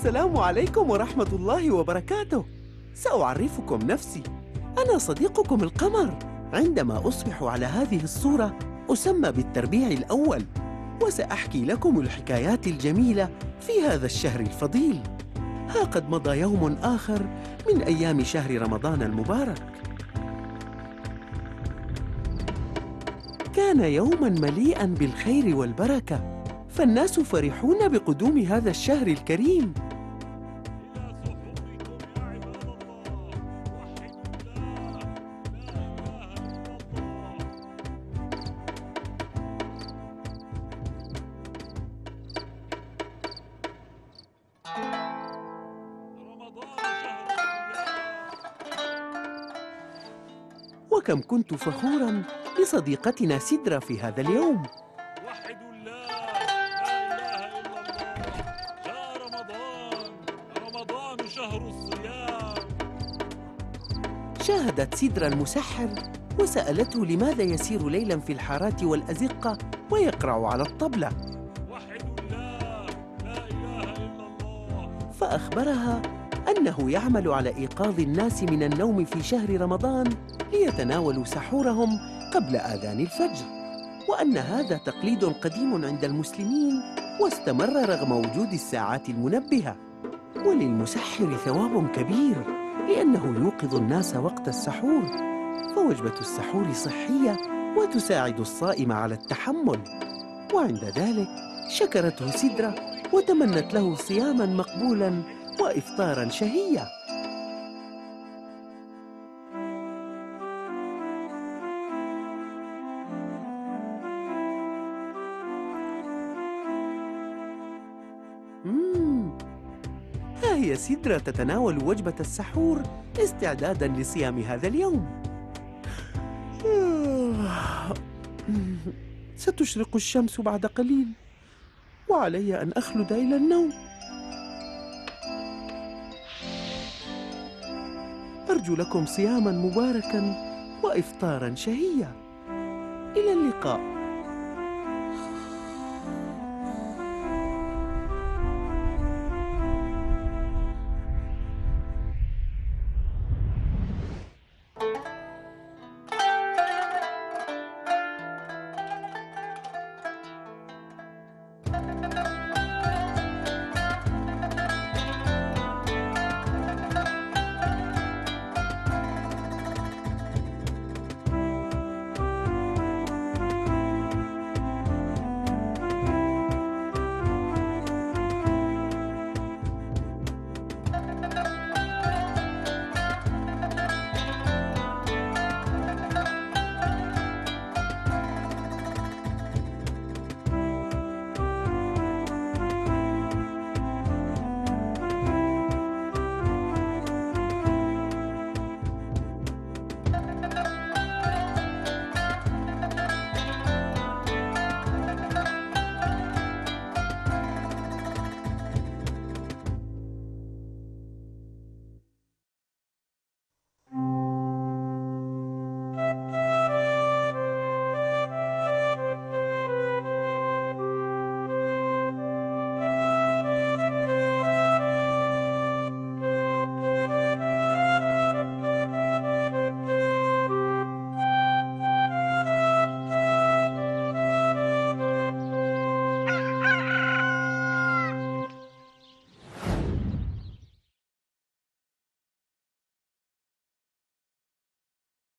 السلام عليكم ورحمة الله وبركاته. سأعرفكم نفسي. أنا صديقكم القمر. عندما أصبح على هذه الصورة أسمى بالتربيع الأول، وسأحكي لكم الحكايات الجميلة في هذا الشهر الفضيل. ها قد مضى يوم آخر من أيام شهر رمضان المبارك. كان يوماً مليئاً بالخير والبركة، فالناس فرحون بقدوم هذا الشهر الكريم. وكم كنت فخوراً بصديقتنا سدرة في هذا اليوم. وحدوا الله، لا إله إلا الله. جاء رمضان، رمضان شهر الصيام. شاهدت سدرة المسحر وسألته لماذا يسير ليلاً في الحارات والأزقة ويقرع على الطبلة، وحدوا الله، لا إله إلا الله. فأخبرها أنه يعمل على إيقاظ الناس من النوم في شهر رمضان ليتناولوا سحورهم قبل آذان الفجر، وأن هذا تقليد قديم عند المسلمين واستمر رغم وجود الساعات المنبهة. وللمسحر ثواب كبير لأنه يوقظ الناس وقت السحور، فوجبة السحور صحية وتساعد الصائم على التحمل. وعند ذلك شكرته سدرة وتمنت له صياماً مقبولاً وإفطاراً شهية. ها هي سدرة تتناول وجبة السحور استعداداً لصيام هذا اليوم. ستشرق الشمس بعد قليل وعلي أن أخلد إلى النوم. أرجو لكم صياماً مباركاً وإفطاراً شهية. إلى اللقاء.